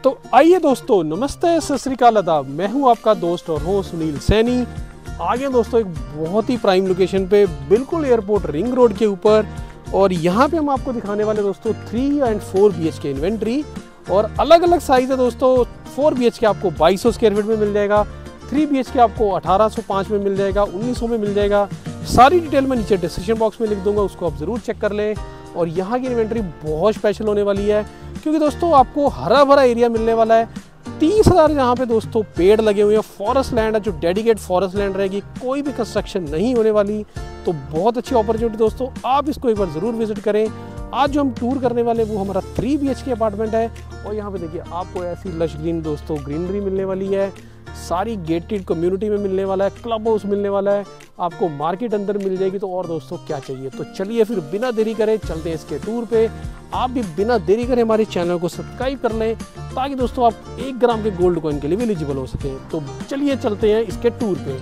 तो आइए दोस्तों, नमस्ते, सत श्री अकाल, आदाब। मैं हूं आपका दोस्त और होस्ट सुनील सैनी। आ गए दोस्तों एक बहुत ही प्राइम लोकेशन पे, बिल्कुल एयरपोर्ट रिंग रोड के ऊपर। और यहाँ पे हम आपको दिखाने वाले दोस्तों 3 और 4 BHK इन्वेंट्री, और अलग अलग साइज है दोस्तों। 4 BHK आपको 2200 स्क्वायर फीट में मिल जाएगा, 3 BHK आपको 1805 में मिल जाएगा, 1900 में मिल जाएगा। सारी डिटेल मैं नीचे डिस्क्रिप्शन बॉक्स में लिख दूंगा, उसको आप ज़रूर चेक कर लें। और यहाँ की इन्वेंट्री बहुत स्पेशल होने वाली है, क्योंकि दोस्तों आपको हरा भरा एरिया मिलने वाला है। 30,000 यहाँ पे दोस्तों पेड़ लगे हुए हैं, फॉरेस्ट लैंड है, जो डेडिकेट फॉरेस्ट लैंड रहेगी, कोई भी कंस्ट्रक्शन नहीं होने वाली। तो बहुत अच्छी अपॉर्चुनिटी दोस्तों, आप इसको एक बार ज़रूर विजिट करें। आज जो हम टूर करने वाले वो हमारा 3 BHK अपार्टमेंट है। और यहाँ पे देखिए आपको ऐसी लश ग्रीन दोस्तों ग्रीनरी मिलने वाली है, सारी गेटेड कम्युनिटी में मिलने वाला है, क्लब हाउस मिलने वाला है, आपको मार्केट अंदर मिल जाएगी। तो और दोस्तों क्या चाहिए। तो चलिए फिर बिना देरी करें चलते हैं इसके टूर पे। आप भी बिना देरी करें हमारे चैनल को सब्सक्राइब कर लें, ताकि दोस्तों आप 1 ग्राम के गोल्ड कॉइन के लिए भी एलिजिबल हो सकें। तो चलिए चलते हैं इसके टूर पे।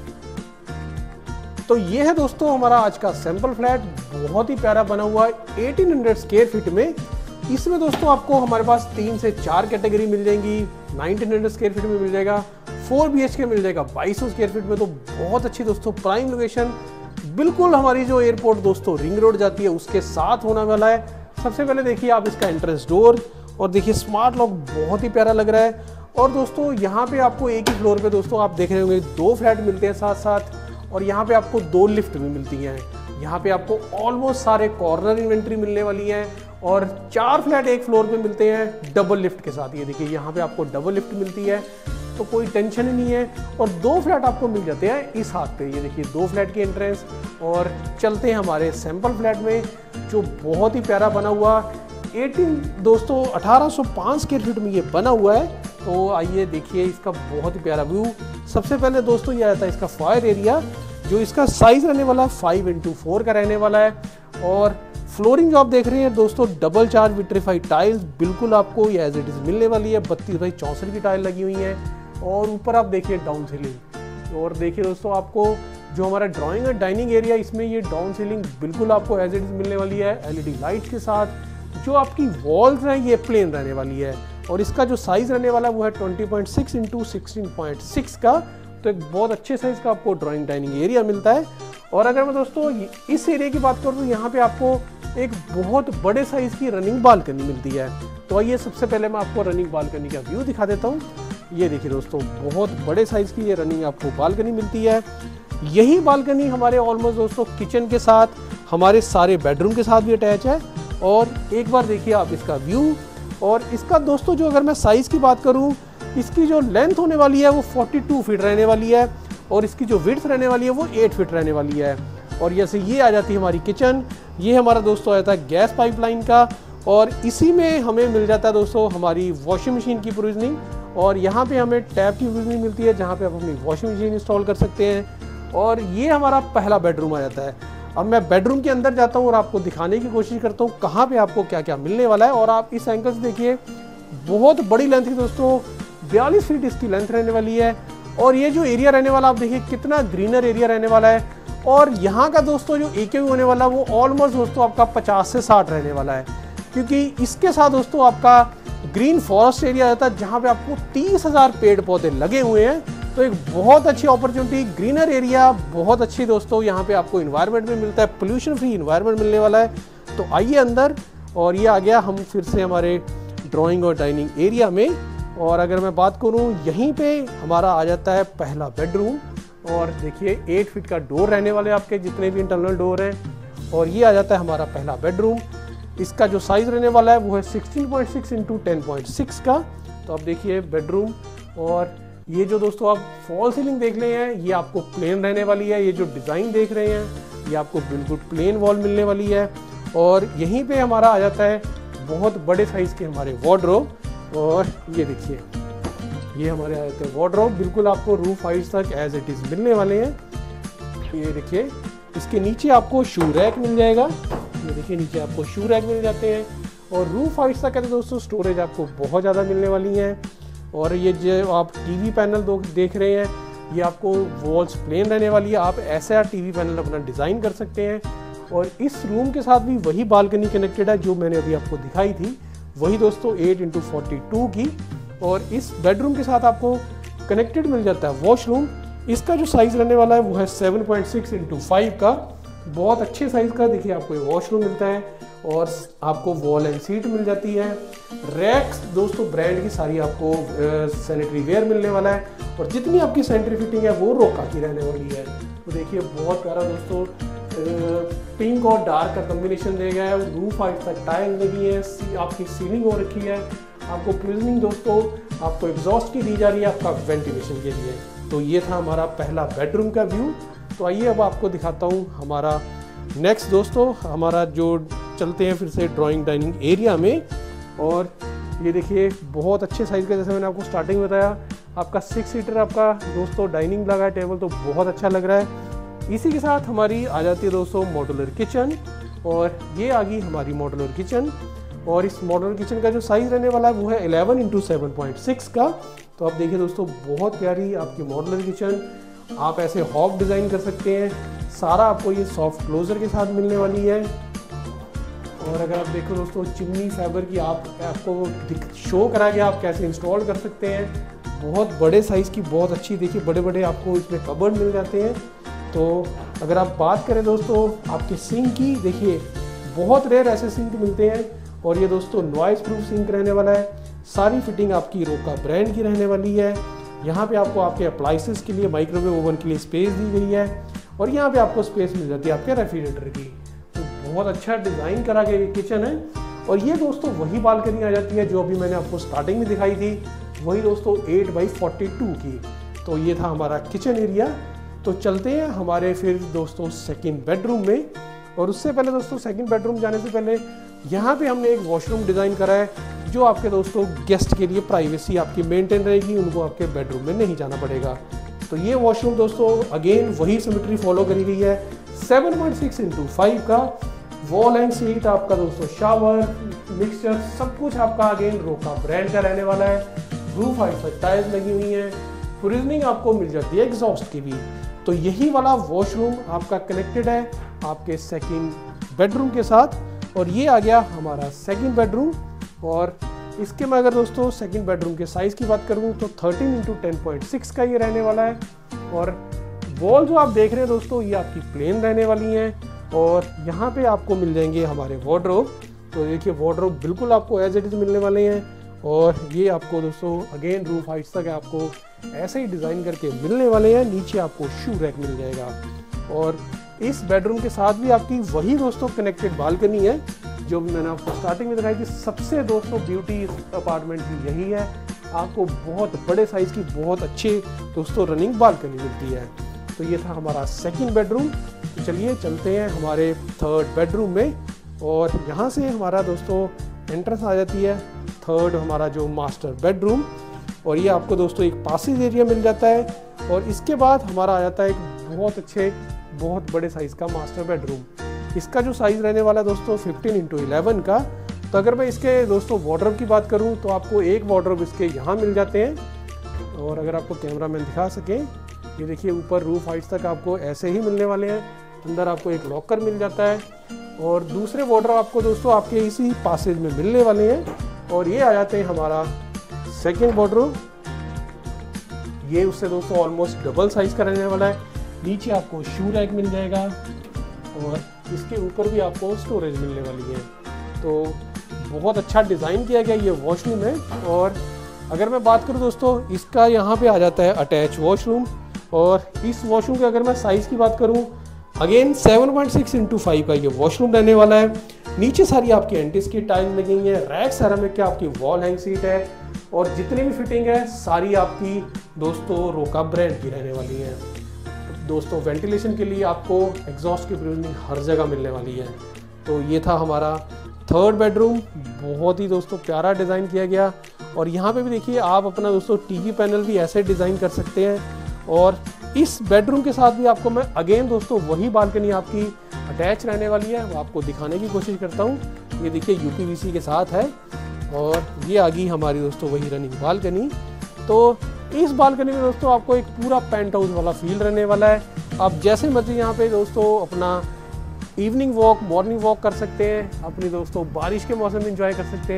तो ये है दोस्तों हमारा आज का सैंपल फ्लैट, बहुत ही प्यारा बना हुआ है 1800 स्क्वायर फीट में। इसमें दोस्तों आपको हमारे पास 3 से 4 कैटेगरी मिल जाएंगी। 1900 स्क्वायर फीट में मिल जाएगा, 4 BHK मिल जाएगा 2200 स्क्वायर फीट में। तो बहुत अच्छी दोस्तों प्राइम लोकेशन, बिल्कुल हमारी जो एयरपोर्ट दोस्तों रिंग रोड जाती है उसके साथ होने वाला है। सबसे पहले देखिए आप इसका एंट्रेंस डोर, और देखिए स्मार्ट लॉक बहुत ही प्यारा लग रहा है। और दोस्तों यहाँ पे आपको एक ही फ्लोर पे दोस्तों आप देख रहे होंगे 2 फ्लैट मिलते हैं साथ साथ, और यहाँ पे आपको 2 लिफ्ट भी मिलती हैं। यहाँ पे आपको ऑलमोस्ट सारे कॉर्नर इन्वेंट्री मिलने वाली है, और 4 फ्लैट एक फ्लोर पे मिलते हैं डबल लिफ्ट के साथ। ये देखिए यहाँ पे आपको डबल लिफ्ट मिलती है, तो कोई टेंशन ही नहीं है। और 2 फ्लैट आपको मिल जाते हैं इस हाथ पे। ये देखिए 2 फ्लैट की एंट्रेंस। और चलते हैं हमारे सैंपल फ्लैट में, जो बहुत ही प्यारा बना हुआ 1805 स्क्वायर फीट में ये बना हुआ है। तो आइए देखिए इसका बहुत ही प्यारा व्यू। सबसे पहले दोस्तों ये आता है इसका फायर एरिया, जो इसका साइज रहने वाला है 5x4 का रहने वाला है। और फ्लोरिंग जो आप देख रहे हैं दोस्तों डबल चार्ज विट्रीफाइड टाइल्स बिल्कुल आपको ये एज इट इज मिलने वाली है। 32x64 की टाइल लगी हुई है। और ऊपर आप देखिए डाउन सीलिंग, और देखिए दोस्तों आपको जो हमारा ड्राइंग है डाइनिंग एरिया, इसमें ये डाउन सीलिंग बिल्कुल आपको एज इट इज मिलने वाली है LED लाइट्स के साथ। जो आपकी वॉल्स हैं ये प्लेन रहने वाली है, और इसका जो साइज रहने वाला है वो है 20.6 x 16.6 का। तो एक बहुत अच्छे साइज का आपको ड्राइंग डाइनिंग एरिया मिलता है। और अगर मैं दोस्तों इस एरिया की बात करूँ तो यहाँ पे आपको एक बहुत बड़े साइज की रनिंग बालकनी मिलती है। तो आइए सबसे पहले मैं आपको रनिंग बालकनी का व्यू दिखा देता हूँ। ये देखिए दोस्तों बहुत बड़े साइज की ये रनिंग आपको बालकनी मिलती है। यही बालकनी हमारे ऑलमोस्ट दोस्तों किचन के साथ, हमारे सारे बेडरूम के साथ भी अटैच है। और एक बार देखिए आप इसका व्यू। और इसका दोस्तों जो अगर मैं साइज़ की बात करूं, इसकी जो लेंथ होने वाली है वो 42 फीट रहने वाली है, और इसकी जो विड्थ रहने वाली है वो 8 फीट रहने वाली है। और जैसे ये आ जाती है हमारी किचन, ये हमारा दोस्तों आता है गैस पाइपलाइन का, और इसी में हमें मिल जाता है दोस्तों हमारी वॉशिंग मशीन की प्रोविजनिंग। और यहाँ पे हमें टैप की प्रोविजनिंग मिलती है, जहाँ पे आप अपनी वॉशिंग मशीन इंस्टॉल कर सकते हैं। और ये हमारा पहला बेडरूम आ जाता है। अब मैं बेडरूम के अंदर जाता हूँ और आपको दिखाने की कोशिश करता हूँ कहाँ पे आपको क्या क्या मिलने वाला है। और आप इस एंगल से देखिए, बहुत बड़ी लेंथ की दोस्तों 42 फीट इसकी लेंथ रहने वाली है। और ये जो एरिया रहने वाला आप देखिए कितना ग्रीनर एरिया रहने वाला है। और यहाँ का दोस्तों जो AKU होने वाला वो ऑलमोस्ट दोस्तों आपका 50 से 60 रहने वाला है, क्योंकि इसके साथ दोस्तों आपका ग्रीन फॉरेस्ट एरिया रहता है, जहाँ पे आपको 30,000 पेड़ पौधे लगे हुए हैं। तो एक बहुत अच्छी अपॉर्चुनिटी, ग्रीनर एरिया, बहुत अच्छी दोस्तों यहाँ पे आपको इन्वायरमेंट भी मिलता है, पोल्यूशन फ्री इन्वायरमेंट मिलने वाला है। तो आइए अंदर। और ये आ गया हम फिर से हमारे ड्राइंग और डाइनिंग एरिया में। और अगर मैं बात करूँ, यहीं पे हमारा आ जाता है पहला बेडरूम। और देखिए 8 फीट का डोर रहने वाले आपके जितने भी इंटरनल डोर हैं। और ये आ जाता है हमारा पहला बेडरूम। इसका जो साइज़ रहने वाला है वो है 16.6 x 10.6 का। तो आप देखिए बेडरूम। और ये जो दोस्तों आप फॉल सीलिंग देख रहे हैं ये आपको प्लेन रहने वाली है। ये जो डिज़ाइन देख रहे हैं ये आपको बिल्कुल प्लेन वॉल मिलने वाली है। और यहीं पे हमारा आ जाता है बहुत बड़े साइज़ के हमारे वार्डरोब। और ये देखिए ये हमारे आ जाते हैं वार्डरोब, बिल्कुल आपको रूफ हाइट्स तक एज इट इज़ मिलने वाले हैं। ये देखिए इसके नीचे आपको शू रैक मिल जाएगा। ये देखिए नीचे आपको शू रैक मिल जाते हैं। और रूफ हाइट्स तक कहते हैं दोस्तों स्टोरेज आपको बहुत ज़्यादा मिलने वाली है। और ये जो आप टीवी पैनल देख रहे हैं ये आपको वॉल्स प्लेन रहने वाली है। आप ऐसा टीवी पैनल अपना डिज़ाइन कर सकते हैं। और इस रूम के साथ भी वही बालकनी कनेक्टेड है जो मैंने अभी आपको दिखाई थी, वही दोस्तों 8x42 की। और इस बेडरूम के साथ आपको कनेक्टेड मिल जाता है वॉशरूम। इसका जो साइज़ रहने वाला है वो है 7.6x5 का, बहुत अच्छे साइज़ का। देखिए आपको ये वॉशरूम मिलता है और आपको वॉल एंड सीट मिल जाती है। रैक्स दोस्तों ब्रांड की सारी आपको सैनिटरी वेयर मिलने वाला है और जितनी आपकी सैनिटरी फिटिंग है वो रोका की रहने वाली है। तो देखिए बहुत प्यारा दोस्तों पिंक और डार्क का कॉम्बिनेशन दिया गया है। रूफ हाइट तक टाइल लगी है, आपकी सीलिंग हो रखी है। आपको प्रिजनिंग दोस्तों आपको एग्जॉस्ट की दी जा रही है आपका वेंटिलेशन के लिए। तो ये था हमारा पहला बेडरूम का व्यू। तो आइए अब आपको दिखाता हूँ हमारा नेक्स्ट दोस्तों, हमारा जो चलते हैं फिर से ड्राइंग डाइनिंग एरिया में। और ये देखिए बहुत अच्छे साइज़ का, जैसे मैंने आपको स्टार्टिंग में बताया, आपका 6 सीटर आपका दोस्तों डाइनिंग लगा है टेबल, तो बहुत अच्छा लग रहा है। इसी के साथ हमारी आ जाती है दोस्तों मॉड्यूलर किचन, और ये आ गई हमारी मॉड्यूलर किचन। और इस मॉड्यूलर किचन का जो साइज़ रहने वाला है वो है 11x7.6 का। तो आप देखिए दोस्तों बहुत प्यारी आपकी मॉड्यूलर किचन, आप ऐसे हॉब डिज़ाइन कर सकते हैं। सारा आपको ये सॉफ्ट क्लोजर के साथ मिलने वाली है। और अगर आप देखो दोस्तों चिमनी फाइबर की आपको शो करा गया आप कैसे इंस्टॉल कर सकते हैं। बहुत बड़े साइज़ की, बहुत अच्छी, देखिए बड़े बड़े आपको इसमें कबर्ड मिल जाते हैं। तो अगर आप बात करें दोस्तों आपके सिंक की, देखिए बहुत रेयर ऐसे सिंक मिलते हैं। और ये दोस्तों नॉइस प्रूफ सिंक रहने वाला है। सारी फिटिंग आपकी रोका ब्रांड की रहने वाली है। यहाँ पे आपको आपके अप्लाइंसेस के लिए, माइक्रोवेव ओवन के लिए स्पेस दी गई है। और यहाँ पे आपको स्पेस मिल जाती है आपके रेफ्रिजरेटर की। तो बहुत अच्छा डिज़ाइन करा गया ये किचन है। और ये दोस्तों वही बालकनी आ जाती है जो अभी मैंने आपको स्टार्टिंग में दिखाई थी, वही दोस्तों 8x42 की। तो ये था हमारा किचन एरिया। तो चलते हैं हमारे फिर दोस्तों सेकंड बेडरूम में। और उससे पहले दोस्तों सेकंड बेडरूम जाने से पहले यहाँ पे हमने एक वॉशरूम डिज़ाइन करा है जो आपके दोस्तों गेस्ट के लिए प्राइवेसी आपकी मेंटेन रहेगी, उनको आपके बेडरूम में नहीं जाना पड़ेगा। तो ये वॉशरूम दोस्तों अगेन वही सिमेट्री फॉलो करी गई है, 7.6x5 का। वॉल एंड सीट आपका दोस्तों शावर मिक्सचर सब कुछ आपका अगेन रोका ब्रांड का रहने वाला है। रूफ हाइट पर टाइल्स लगी हुई हैं, फ्रीजनिंग आपको मिल जाती है एग्जॉस्ट की भी। तो यही वाला वॉशरूम आपका कनेक्टेड है आपके सेकंड बेडरूम के साथ। और ये आ गया हमारा सेकंड बेडरूम। और इसके मैं अगर दोस्तों सेकंड बेडरूम के साइज़ की बात करूँ तो 13x10.6 का ये रहने वाला है। और वॉल जो आप देख रहे हैं दोस्तों ये आपकी प्लेन रहने वाली हैं। और यहाँ पे आपको मिल जाएंगे हमारे वार्डरोब। तो देखिए वार्डरोब बिल्कुल आपको एज इट इज मिलने वाले हैं। और ये आपको दोस्तों अगेन रूफ हाइट्स तक आपको ऐसे ही डिज़ाइन करके मिलने वाले हैं। नीचे आपको शू रैक मिल जाएगा। और इस बेडरूम के साथ भी आपकी वही दोस्तों कनेक्टेड बालकनी है जो मैंने आपको स्टार्टिंग में दिखाई थी। सबसे दोस्तों ब्यूटी इस अपार्टमेंट की यही है, आपको बहुत बड़े साइज़ की बहुत अच्छी दोस्तों रनिंग बालकनी मिलती है। तो ये था हमारा सेकंड बेडरूम। तो चलिए चलते हैं हमारे थर्ड बेडरूम में। और यहाँ से हमारा दोस्तों एंट्रेंस आ जाती है थर्ड हमारा जो मास्टर बेडरूम। और ये आपको दोस्तों एक पासेज एरिया मिल जाता है। और इसके बाद हमारा आ जाता है एक बहुत अच्छे बहुत बड़े साइज़ का मास्टर बेडरूम। इसका जो साइज़ रहने वाला है दोस्तों 15x11 का। तो अगर मैं इसके दोस्तों वार्डरोब की बात करूं तो आपको एक वार्डरोब इसके यहाँ मिल जाते हैं। और अगर आपको कैमरा मैन दिखा सकें, ये देखिए ऊपर रूफ हाइट्स तक आपको ऐसे ही मिलने वाले हैं। अंदर आपको एक लॉकर मिल जाता है। और दूसरे वार्डरोब आपको दोस्तों आपके इसी पासेज में मिलने वाले हैं। और ये आ जाते हैं हमारा सेकेंड वार्डरोब। ये उससे दोस्तों ऑलमोस्ट डबल साइज़ का रहने वाला है। नीचे आपको शू रैक मिल जाएगा और इसके ऊपर भी आपको स्टोरेज मिलने वाली है। तो बहुत अच्छा डिज़ाइन किया गया ये वॉशरूम है। और अगर मैं बात करूँ दोस्तों इसका यहाँ पे आ जाता है अटैच वॉशरूम। और इस वॉशरूम के अगर मैं साइज़ की बात करूँ अगेन 7.6x5 का ये वॉशरूम रहने वाला है। नीचे सारी आपकी एंटीस की टाइल्स लगी हुई है। रैक सेरामिक की आपकी वॉल हैंग सीट है। और जितनी भी फिटिंग है सारी आपकी दोस्तों रोका ब्रांड की रहने वाली है। दोस्तों वेंटिलेशन के लिए आपको एग्जॉस्ट की प्रूनिंग हर जगह मिलने वाली है। तो ये था हमारा थर्ड बेडरूम। बहुत ही दोस्तों प्यारा डिज़ाइन किया गया। और यहाँ पे भी देखिए आप अपना दोस्तों टीवी पैनल भी ऐसे डिज़ाइन कर सकते हैं। और इस बेडरूम के साथ भी आपको मैं अगेन दोस्तों वही बालकनी आपकी अटैच रहने वाली है, वो आपको दिखाने की कोशिश करता हूँ। ये देखिए यूपीवीसी के साथ है। और ये आ गई हमारी दोस्तों वही रनिंग बालकनी। तो इस बालकनी में दोस्तों आपको एक पूरा पेंट हाउस वाला फील रहने वाला है। आप जैसे मर्जी यहाँ पे दोस्तों अपना इवनिंग वॉक मॉर्निंग वॉक कर सकते हैं, अपनी दोस्तों बारिश के मौसम में एंजॉय कर सकते हैं।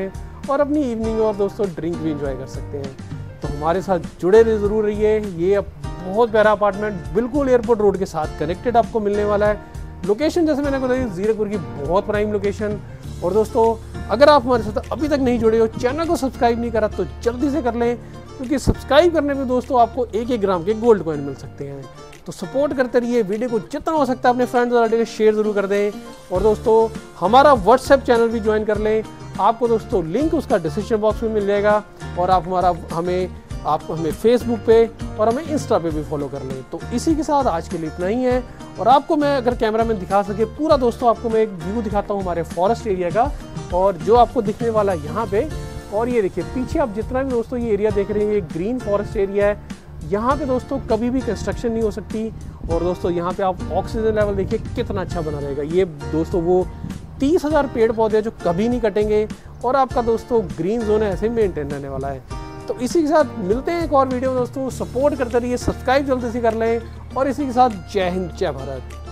और अपनी इवनिंग और दोस्तों ड्रिंक भी इंजॉय कर सकते हैं। तो हमारे साथ जुड़े रहे ज़रूर रहिए। ये अब बहुत प्यारा अपार्टमेंट बिल्कुल एयरपोर्ट रोड के साथ कनेक्टेड आपको मिलने वाला है। लोकेशन जैसे मैंने बताई जीरकपुर की बहुत प्राइम लोकेशन। और दोस्तों अगर आप हमारे साथ अभी तक नहीं जुड़े हो, चैनल को सब्सक्राइब नहीं करा तो जल्दी से कर लें, क्योंकि सब्सक्राइब करने में दोस्तों आपको 1-1 ग्राम के गोल्ड कॉइन मिल सकते हैं। तो सपोर्ट करते रहिए, वीडियो को जितना हो सकता है अपने फ्रेंड्स और के शेयर जरूर कर दें। और दोस्तों हमारा व्हाट्सएप चैनल भी ज्वाइन कर लें, आपको दोस्तों लिंक उसका डिस्क्रिप्शन बॉक्स में मिल जाएगा। और आप हमें फेसबुक पे और हमें इंस्टा पे भी फॉलो कर लें। तो इसी के साथ आज के लिए इतना ही है। और आपको मैं अगर कैमरा में दिखा सके पूरा दोस्तों, आपको मैं एक व्यू दिखाता हूँ हमारे फॉरेस्ट एरिया का, और जो आपको दिखने वाला यहाँ पे। और ये देखिए पीछे आप जितना भी दोस्तों ये एरिया देख रहे हैं, ये ग्रीन फॉरेस्ट एरिया है। यहाँ पे दोस्तों कभी भी कंस्ट्रक्शन नहीं हो सकती। और दोस्तों यहाँ पे आप ऑक्सीजन लेवल देखिए कितना अच्छा बना रहेगा। ये दोस्तों वो 30,000 पेड़ पौधे जो कभी नहीं कटेंगे, और आपका दोस्तों ग्रीन जोन ऐसे मेंटेन रहने वाला है। तो इसी के साथ मिलते हैं एक और वीडियो दोस्तों। सपोर्ट करते रहिए, सब्सक्राइब जल्दी से कर लें। और इसी के साथ जय हिंद, जय भारत।